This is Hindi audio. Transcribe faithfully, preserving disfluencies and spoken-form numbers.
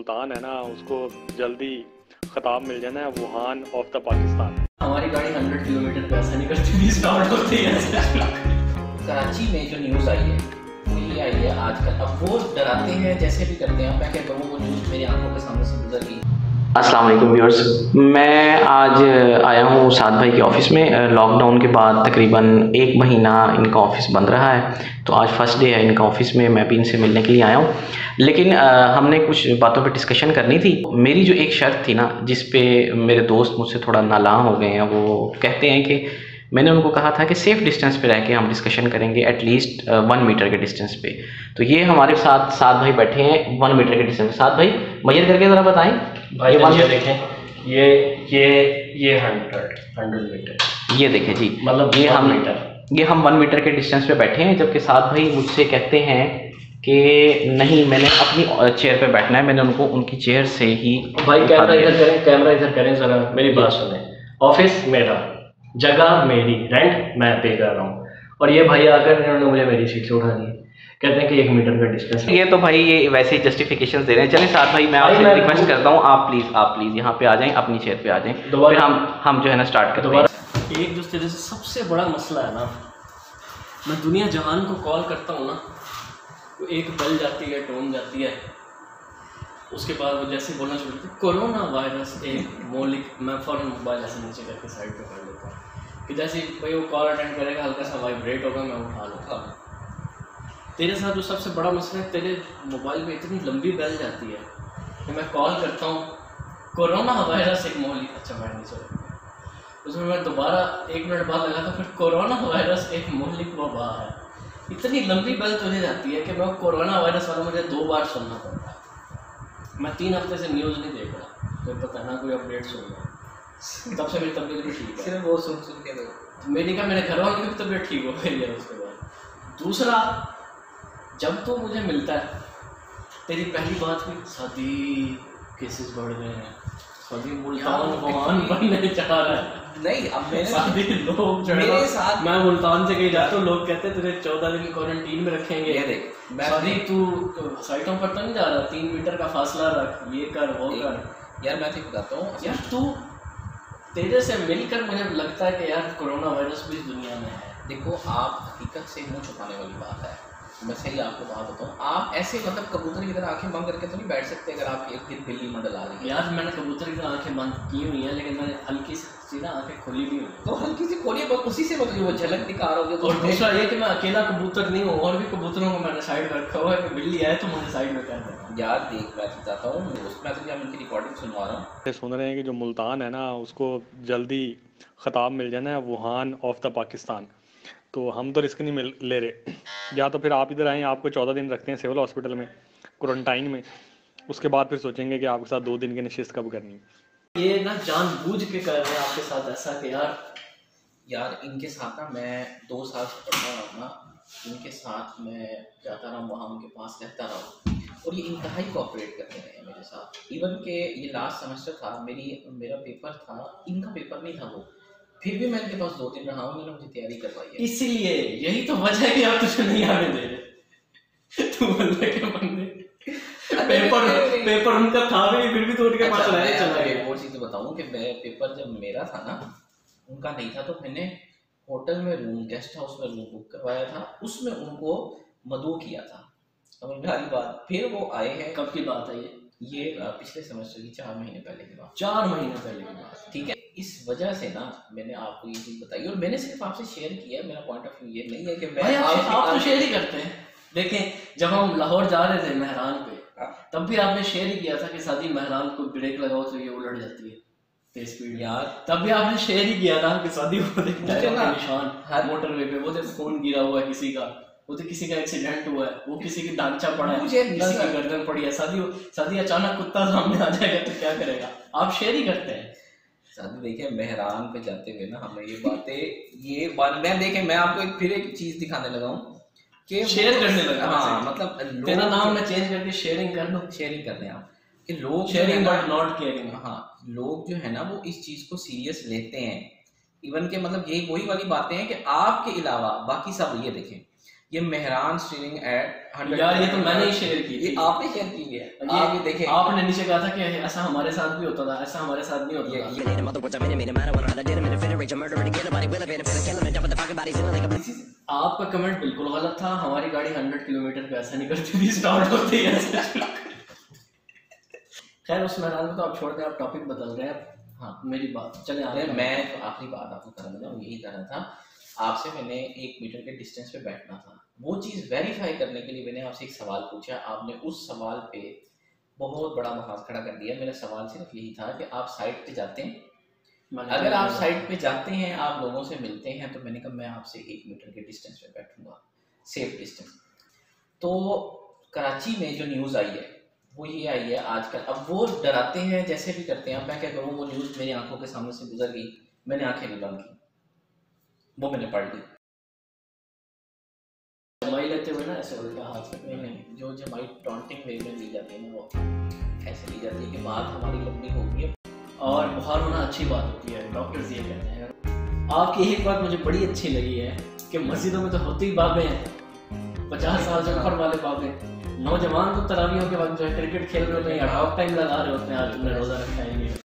मुल्तान है ना, उसको जल्दी खिताब मिल जाए ना वुहान ऑफ द पाकिस्तान। हमारी गाड़ी हंड्रेड किलोमीटर पे ऐसा नहीं करती थी, स्टार्ट होती है। कराची में जो न्यूज़ आई है वो ये आई है आजकल, अब वो डराते हैं जैसे भी करते हैं। मैं क्या करूँ, वो न्यूज़ मेरी आंखों के सामने से गुजर गई। अस्सलाम वालेकुम व्यूअर्स, मैं आज आया हूँ साद भाई के ऑफ़िस में। लॉकडाउन के बाद तकरीबन एक महीना इनका ऑफ़िस बंद रहा है, तो आज फर्स्ट डे है इनका ऑफ़िस में। मैं भी इनसे मिलने के लिए आया हूँ, लेकिन आ, हमने कुछ बातों पे डिस्कशन करनी थी। मेरी जो एक शर्त थी ना, जिस पे मेरे दोस्त मुझसे थोड़ा नालां हो गए हैं, वो कहते हैं कि मैंने उनको कहा था कि सेफ़ डिस्टेंस पे रह के हम डिस्कशन करेंगे, एटलीस्ट वन मीटर के डिस्टेंस पे। तो ये हमारे साथ साद भाई बैठे हैं वन मीटर के डिस्टेंस पे। साद भाई मैयर करके ज़रा बताएं भाई, ये ये देखें, ये ये ये हंड्रेड हंड्रेड मीटर, ये देखें जी, मतलब ये हम मीटर ये हम वन मीटर के डिस्टेंस पे बैठे हैं, जबकि साद भाई मुझसे कहते हैं कि नहीं, मैंने अपनी चेयर पे बैठना है। मैंने उनको उनकी चेयर से ही भाई कैमरा इधर करें, कैमरा इधर करें ज़रा, मेरी बात सुने। ऑफिस मेरा, जगह मेरी, रेंट मैं पे कर रहा हूँ, और ये भाई आकर इन्होंने मुझे मेरी सीट से उठा दी, कहते हैं कि एक मीटर का डिस्टेंस। ये तो भाई ये वैसे ही जस्टिफिकेशन दे रहे हैं। चलिए साथ भाई मैं आपसे रिक्वेस्ट करता हूँ, आप प्लीज़ आप प्लीज़ यहाँ पे आ जाएं, अपनी चेयर पे आ जाएं, फिर हम हम जो है ना स्टार्ट करते हैं। एक दूसरे से सबसे बड़ा मसला है ना, मैं दुनिया जहान को कॉल करता हूँ ना, वो एक बल जाती है, टोन जाती है, उसके बाद वो जैसे बोलना शुरू करती है कोरोना वायरस एक मौलिक, मैं फ़ौरन मोबाइल ऐसे नीचे करके साइड पे कर लेता हूँ कि जैसे भाई वो कॉल अटेंड करेगा, हल्का सा वाइब्रेट होगा, मैं उठा लूँगा। तेरे साथ जो सबसे बड़ा मसला है, तेरे मोबाइल में इतनी लंबी बेल जाती है कि मैं कॉल करता हूँ कोरोना वायरस एक मौलिक, अच्छा मैं नहीं चल, उसमें मैं दोबारा एक मिनट बाद लगा था, फिर कोरोना वायरस एक मौलिक वबा है। इतनी लंबी बेल तुझे जाती है कि मैं कोरोना वायरस वाला मुझे दो बार सुनना पड़ता है। मैं तीन हफ्ते से न्यूज़ नहीं देख रहा, तो पता ना कोई अपडेट सुन रहा, तब से मेरी तबीयत भी ठीक है। सिर्फ वो सुन सुन के तो मेरी का मेरे घर वालों की भी तबीयत ठीक हो गई है। उसके बाद दूसरा, जब तो मुझे मिलता है, तेरी पहली बात हुई शादी केसेस बढ़ गए हैं, शादी मुल्तान वुहान बनने जा रहा है। नहीं, अब मेरे शादी लोग मेरे साथ, मैं मुल्तान से कहीं जाता हूँ, लोग कहते हैं तुझे चौदह दिन क्वारंटीन में रखेंगे। ये देख, शादी तू साइटों पर तो नहीं जा रहा, तीन मीटर का फासला रख, ये कर वो कर। यार मैं तो बताता हूँ यार, तू तेरे से मिलकर मुझे लगता है कि यार कोरोना वायरस भी इस दुनिया में है। देखो, आप हकीकत से मुँह छुपाने वाली बात है, मैं सही आपको बात बताऊँ, आप ऐसे मतलब कबूतर की तरह आंखें बंद करके तो नहीं बैठ सकते अगर आप एक दिन बिल्ली मंडल आ रही है। यार मैंने कबूतर की तरह आंखें बंद की हुई हैं, लेकिन मैंने हल्की सी ना आंखें खोली भी हुई, तो हल्की सी खोली, बस उसी से मतलब वो झलक दिखा रहा होगी। और दूसरा ये कि मैं अकेला कबूतर नहीं हूँ, और भी कबूतरों को मैंने साइड में रखा हुआ है कि बिल्ली आए तो मुझे साइड में कर देना। यार देख, मैं चाहता हूँ, मैं तुझे उनकी रिकॉर्डिंग सुनवा रहा हूँ। सुन रहे हैं कि जो मुल्तान है ना, उसको जल्दी खिताब मिल जाए ना वुहान ऑफ द पाकिस्तान। तो हम तो रिस्क नहीं मिल ले रहे, या तो फिर आप इधर आएँ, आपको चौदह दिन रखते हैं सिविल हॉस्पिटल में क्वारंटाइन में, उसके बाद फिर सोचेंगे कि आपके साथ दो दिन की नशिस्त कब करनी है। ये ना जानबूझ के कर रहे हैं आपके साथ ऐसा कि यार यार इनके साथ ना मैं दो साल से पढ़ता रहा हूँ ना, इनके साथ मैं जाता रहा, वहाँ उनके पास रहता रहा, और ये इंतहाई कोऑपरेट करते रहे मेरे साथ। इवन के ये लास्ट सेमेस्टर था, मेरी मेरा पेपर था, इनका पेपर नहीं था वो, फिर भी मैं इनके पास दो दिन रहा हूँ, मैंने मुझे तैयारी करवाई है। इसीलिए यही तो वजह है कि आप तुझे नहीं आने दे रहे। तू बंदे के बंदे पेपर पेपर उनका था भी, फिर भी तो उनके पास रहने चला गया। वो चीज़ तो बताऊँ कि मैं पेपर जब मेरा था ना, उनका नहीं था, तो मैंने होटल में रूम, गेस्ट हाउस में रूम बुक करवाया था, उसमें उनको मदऊ किया था। समझ में आ रही बात? फिर वो आए हैं, कब की बात है ये? ये पिछले सेमेस्टर की चार महीने पहले की बात, चार महीने पहले की बात, ठीक है। इस वजह से ना मैंने आपको ये चीज़ बताई, और मैंने सिर्फ आपसे शेयर किया है। मेरा पॉइंट ऑफ व्यू ये नहीं है कि मैं आप, आप तो शेयर ही करते हैं। देखें, जब हम लाहौर जा रहे थे मेहरान पे, तब भी आपने शेयर ही किया था कि शादी मेहरान को ब्रेक लगाओ तो ये उलट जाती है तेज स्पीड। यार तब भी आपने शेयर ही किया था कि शादी को निशान हर मोटरवे पे, वो तो खून गिरा हुआ है किसी का, वो तो किसी का एक्सीडेंट हुआ है, वो किसी की ढांचा पड़ा है, किसी की गर्दन पड़ी है, शादी शादी अचानक कुत्ता सामने आ जाएगा तो क्या करेगा? आप शेयर ही करते हैं। शादी देखिए, मेहरान पे जाते हुए ना हमें ये बातें ये बात मैं देखें, मैं आपको एक फिर एक चीज दिखाने लगा हूँ कि शेयर करने लगा। हाँ, मतलब तेरा नाम मैं चेंज करके शेयरिंग कर दूँ, शेयरिंग कर लें आप, कि लोग शेयरिंग बट नॉट केयरिंग। हाँ, लोग जो है ना वो इस चीज को सीरियस लेते हैं। इवन के मतलब यही वही वाली बातें हैं कि आपके अलावा बाकी सब, ये देखें, ये मेहरान स्टीयरिंग एट यार ये तो मैंने ही शेयर की ये थी। आपने शेयर की है, ये आप ये देखें। आपने नीचे कहा था कि ऐसा हमारे साथ भी होता था, ऐसा हमारे साथ नहीं होता था। आपका कमेंट बिल्कुल गलत था, हमारी गाड़ी हंड्रेड किलोमीटर पे ऐसा नहीं करती थी, स्टार्ट होती है ऐसे। खैर उस मैदान में तो आप छोड़ के आप टॉपिक बदल रहे हैं। हाँ मेरी बात चले अरे आप। मैं तो आखिरी बात आपको करना था, यही करना था आपसे। मैंने एक मीटर के डिस्टेंस पे बैठना था, वो चीज़ वेरीफाई करने के लिए मैंने आपसे एक सवाल पूछा, आपने उस सवाल पे बहुत बड़ा महाज खड़ा कर दिया। मेरा सवाल सिर्फ यही था कि आप साइट पे जाते हैं, अगर आप साइट पे जाते हैं, आप लोगों से मिलते हैं, तो मैंने कहा मैं आपसे एक मीटर के डिस्टेंस पे बैठूंगा, सेफ डिस्टेंस। तो कराची में जो न्यूज़ आई है वो ये आई है आजकल, अब वो डराते हैं जैसे भी करते हैं। अब मैं क्या करूँ, वो न्यूज़ मेरी आंखों के सामने से गुजर गई, मैंने आंखें नहीं बंद की, वो मैंने पढ़ ली। जमाई लेते हुए ना ऐसे उल्टा हाथ में, नहीं नहीं, जो जमाई टॉन्टिंग वे में ली जाती है ना, वो ऐसे ली जाती है कि बात हमारी लंबी होगी है। और बुखार होना अच्छी बात होती है, डॉक्टर्स ये कहते हैं। आपकी एक बात मुझे बड़ी अच्छी लगी है कि मस्जिदों में तो होती ही बाबे हैं, पचास साल से ऊपर वाले बाबे। नौजवान तो तरावियों के वक्त जो है क्रिकेट खेल रहे होते हैं या टॉक टाइम लगा रहे होते हैं, आज तुमने रोजा रखा है।